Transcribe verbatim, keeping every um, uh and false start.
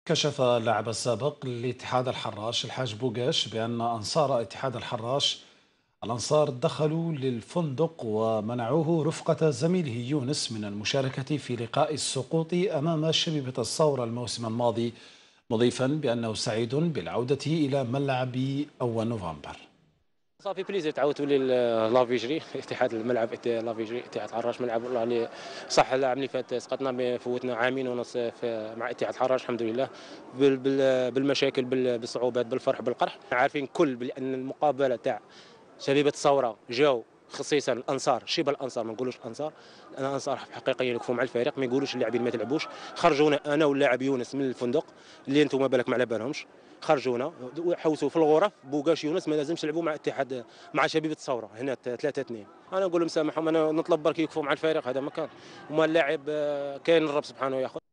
كشف اللاعب السابق لاتحاد الحراش الحاج بوغاش بأن أنصار اتحاد الحراش الأنصار دخلوا للفندق ومنعوه رفقة زميله يونس من المشاركة في لقاء السقوط أمام شبيبة الثورة الموسم الماضي، مضيفا بأنه سعيد بالعودة إلى ملعب أول نوفمبر. صافي بليزير تعاود تولي لافيجري اتحاد الملعب لافيجري اتحاد الحراش ملعب يعني صح. العام اللي فات سقطنا، فوتنا عامين ونص في مع اتحاد الحراش الحمد لله، بال- بال- بالمشاكل بال- بالصعوبات بالفرح بالقرح. عارفين كل بان المقابله تاع شبيبه الثوره جاو خصيصا الانصار، شبه الانصار ما نقولوش الانصار، انا انصار حقيقيين يوقفوا مع الفريق، ما يقولوش اللاعبين ما تلعبوش. خرجونا انا واللاعب يونس من الفندق اللي انتم ما بالك ما على بالهمش، خرجونا وحوسوا في الغرف. بوغاش يونس ما لازمش يلعبوا مع اتحاد مع شبيبه الثوره هنا ثلاثة اثنين. انا نقول لهم سامحهم، انا نطلب برك يوقفوا مع الفريق، هذا مكان وما اللاعب آه، كاين الرب سبحانه ياخذ.